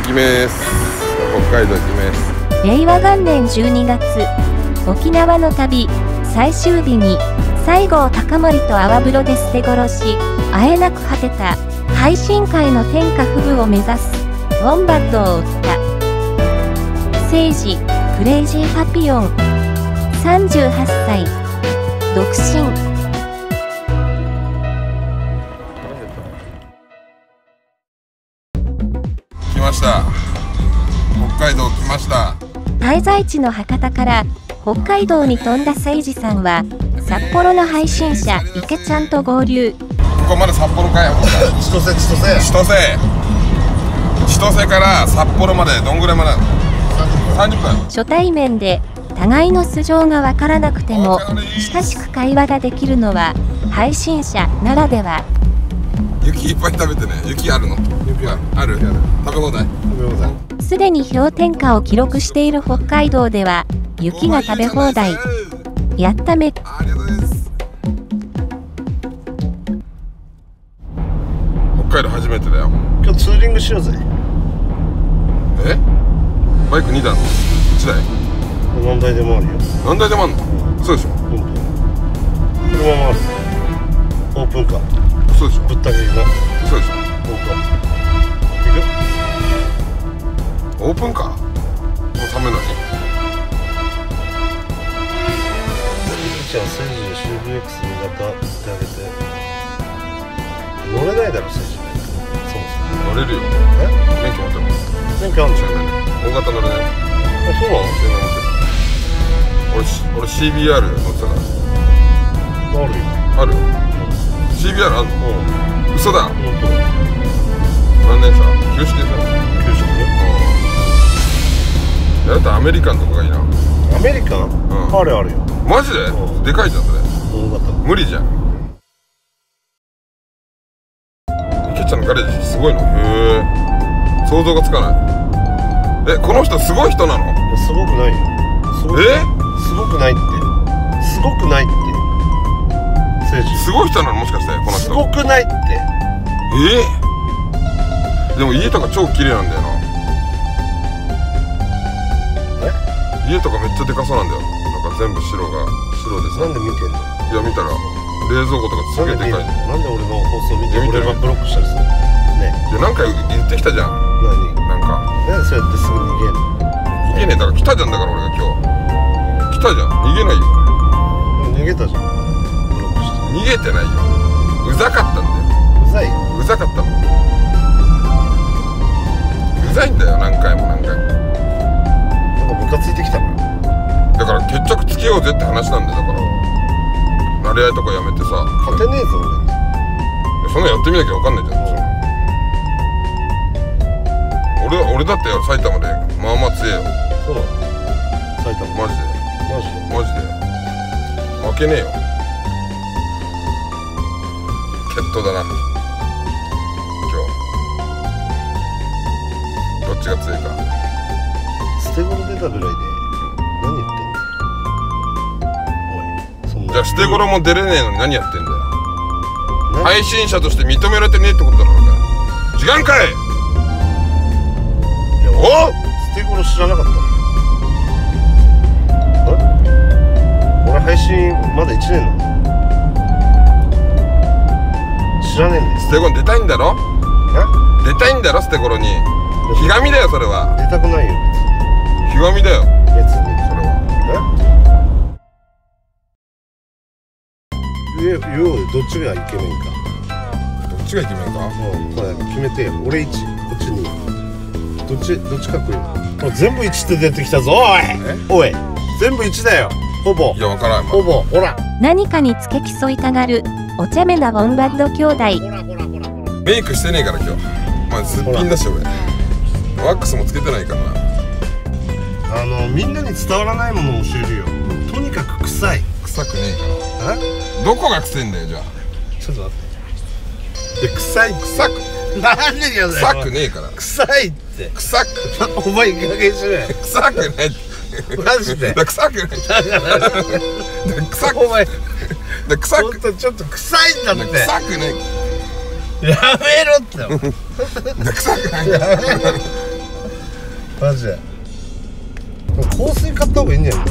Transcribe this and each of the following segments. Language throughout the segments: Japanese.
きめす。北海道行きめす。 令和元年12月、沖縄の旅最終日に西郷隆盛と泡風呂で捨て殺し、あえなく果てた配信界の天下布武を目指すウォンバットを追った。聖司クレイジーパピオン38歳独身。 来ました。北海道来ました。 滞在地の博多から北海道に飛んだ聖司さんは、札幌の配信者池ちゃんと合流。 ここまで札幌かよ。千歳から札幌までどんぐらいまで？30分。 初対面で互いの素性がわからなくても親しく会話ができるのは配信者ならでは。 雪いっぱい食べてね。雪あるの？雪ある？食べ放題？ すでに氷点下を記録している北海道では雪が食べ放題。やっため。 ありがとうございます。北海道初めてだよ。 今日ツーリングしようぜ。 え？バイク2台？1台？ 何台でもあるよ。 何台でもあるの？そうでしょ。 車もある。オープンカー。 そうでしょ。 ぶった切りな。 そうでしょ。 本当。行く？ オープンカーのためのに？ じゃあ聖司に CVX 新潟売ってあげて。乗れないだろ聖司。そう乗れるよ。免許持ってます。 免許あんの？ 大型乗れない。 あ、そうなの？ 俺 CBR 乗ってたから。 あるよ。 ある？ CBR あんの？嘘だ。 本当。 何年車？旧式でしょ？ 旧式ね。 だってアメリカンとかがいいな。 アメリカン？あるあるよ。 マジで？でかいじゃんそれ。無理じゃん。池ちゃんのガレージすごいの？へえ。想像がつかない。この人すごい人なの？ すごくないよ。すごくないって。すごくないって。聖司。すごい人なのもしかしてこの人。 すごくないって。 でも家とか超綺麗なんだよな。家とかめっちゃでかそうなんだよ。なんか全部白でさ。 なんで見てんの？ いや見たら冷蔵庫とかすげえでかい。 なんで俺の放送見て俺がブロックしたりするの？ね。 いやなんか言ってきたじゃん。 何？ なんか。 なんでそうやってすぐ逃げんの？ 逃げねえだから来たじゃんだから俺が今日。来たじゃん。逃げないよ。 逃げたじゃん。ブロックして。 逃げてないよ。うざかったんだよ。 うざい？ うざかったの。うざいんだよ何回も。なんかムカついてきたから。 だから決着つけようぜって話なんだよ。だから慣れ合いとかやめてさ。 勝てねえぞ俺に。 そんなやってみなきゃ分かんないじゃん。俺だって埼玉でまあまあ強えよ。 そうなの？埼玉マジで負けねえよ。決闘だな今日。どっちが強いか。 捨て頃出たぐらいで何言ってんだよ。おい、そんな。 じゃあ捨て頃も出れねえのに何やってんだよ。配信者として認められてねえってことだろうが。時間かい。 おっ、捨て頃知らなかったの？俺配信まだ1年なの？知らねえんだよ。 捨て頃出たいんだろ？出たいんだろ捨て頃に。ひがみだよそれは。 出たくないよ別に。 ひがみだよ別にそれは。 どっちがイケメンか。 どっちがイケメンか？ もうこれ決めてよ。俺1、こっち2。どっちかっこいい。全部1って出てきたぞ。おい全部1だよ。ほぼ。 いや分からん。 ほぼ。ほら。 何かにつけ競いたがるお茶目なウォンバッド兄弟。 メイクしてねえから今日。まあすっぴんだし俺。ワックスもつけてないからな。 みんなに伝わらないものを教えるよ。とにかく臭い。 臭くねえから。どこが臭いんだよじゃあ。 ちょっと待って。で臭くなんでやだよ。 臭くねえから。 臭いって。 臭く。 お前いい加減しろよ。 臭くない。 マジで。 臭くない。臭く。 お前。 臭く。 ちょっと臭いんだって。 臭くねえ。 やめろって。 臭くない。 マジで香水買った方がいいんじゃない？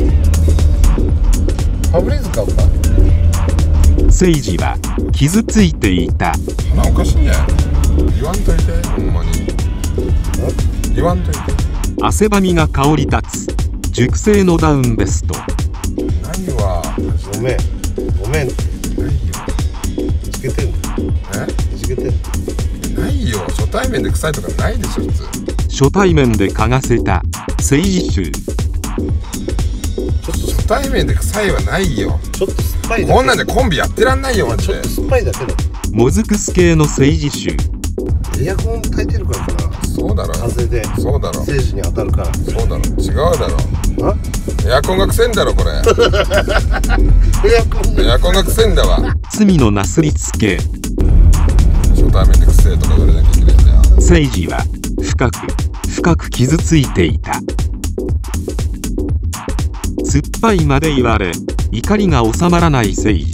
ファブリーズ買うか。 セイジは傷ついていた。 鼻おかしいんじゃない？言わんといて、ほんまに言わんといて。 汗ばみが香り立つ熟成のダウンベスト。 何はごめんないよ。 つけてんの？つけてんの？ ないよ。初対面で臭いとかないでしょ普通。 初対面で嗅がせたセイジ臭。 初対面で臭いはないよ。 ちょっと酸っぱいだけ。 こんなんでコンビやってらんないよマジで。 ちょっと酸っぱいだけだ。 モズクス系のセイジ臭。 エアコン焚いてるからかな。 そうだろ。 風でそうだろ。 ステージに当たるから。 そうだろ。違うだろ。 あ？ エアコンが臭いんだろこれ。 エアコンエアコンが臭いんだわ。 罪のなすりつけ。 初対面で臭いとか言われなきゃいけないんだよ。 セイジは深く傷ついていた。酸っぱいまで言われ怒りが収まらないセイジ。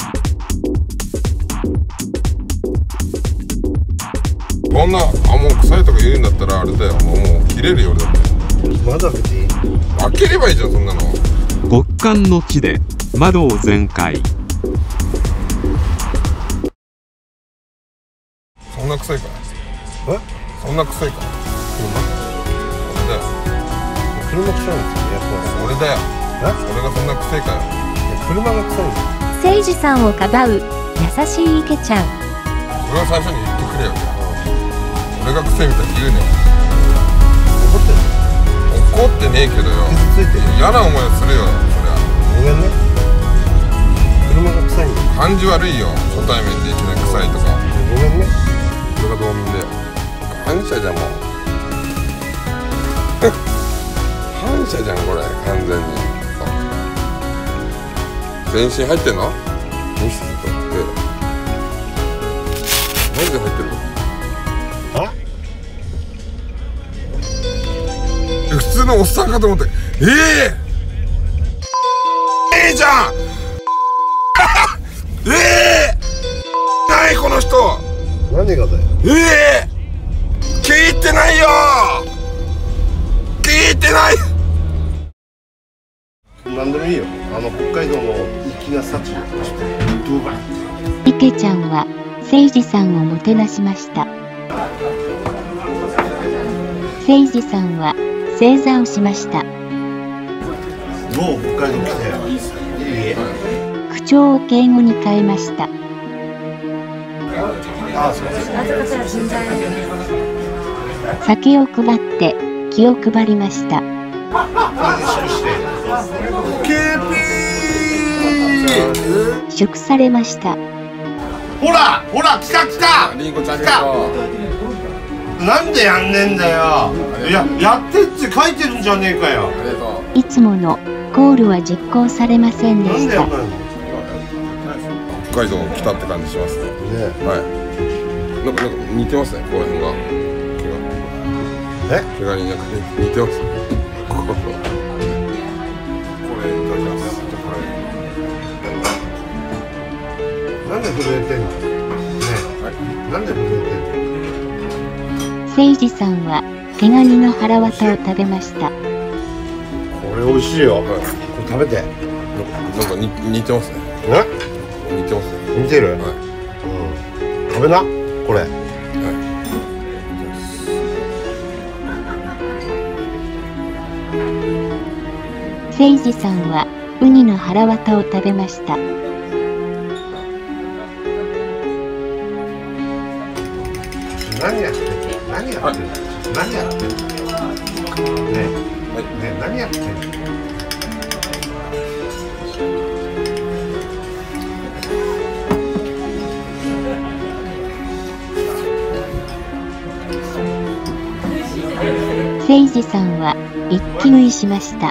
こんなもう臭いとか言うんだったらあれだよ。もう切れるよ俺だって。 まだ開けていい？ 開ければいいじゃんそんなの。 極寒の地で窓を全開。 そんな臭いか。 え？ そんな臭いか。俺だよ。 車臭いんですよエアコン。 俺だよ。 え？ 俺がそんな臭いかよ。 車が臭いんですよ。 せいじさんをかばう優しい池ちゃん。 それは最初に言ってくれよ。俺が臭いみたいに言うね。 怒ってる？ 怒ってねえけどよ。 傷ついてる？ 嫌な思いをするよそりゃ。 ごめんね。車が臭いんだよ。 感じ悪いよ初対面でいきなり臭いとか。 ごめんね。 それが道民だよ。反射じゃんもう。反射じゃんこれ完全に。全身入ってんの？見せてと。マジで入ってるの？ あ？ 普通のおっさんかと思って。じゃんないこの人。 何がだよ。 聞いてないよ。聞いてない。 何でもいいよ。北海道の粋な幸としてドバイ。 池ちゃんはせいじさんをもてなしました。せいじさんは正座をしました。 どう北海道来て。いい？ 口調を敬語に変えました。 ああ、そう酒を配って気を配りました。祝されました。 ほらほら来た来た。 リンゴちゃん来なんでやんねんだよ。やってって書いてるんじゃねえかよ。 いつものコールは実行されませんでした。 北海道来たって感じしますね。はい。なんか似てますねこの辺が。毛がになんか似てます。これいただきます。 なんで震えてんの？ねえ、なんで震えてんの？ せいじさんは毛ガニの腹わたを食べました。 これ美味しいよ。これ食べて。 なんか似てますね。似てますね。 似てる？ はい。 食べなこれ。 せいじさんはウニの腹わたを食べました。 何やってんの？何やってんの？何やってんの？ねえ、何やってんの？ せいじさんは一気食いしました。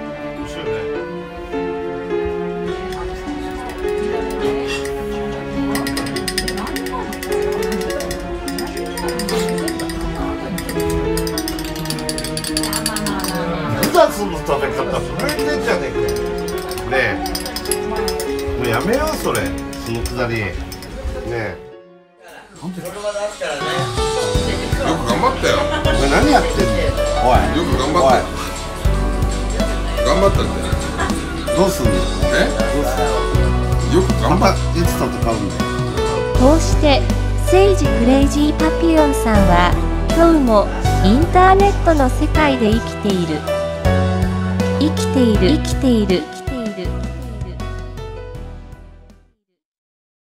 その食べ方震えてんじゃねえかよ。ねえ、もうやめようそれ、そのくだり。ねえ。 よく頑張ったよ。 お前何やってんの？ おいよく頑張ったよ。頑張ったって。 どうすんの？ え？ どうすんの？ よく頑張っまたいつ戦うんだよ。 こうしてセイジクレイジーパピヨンさんは今日もインターネットの世界で生きている。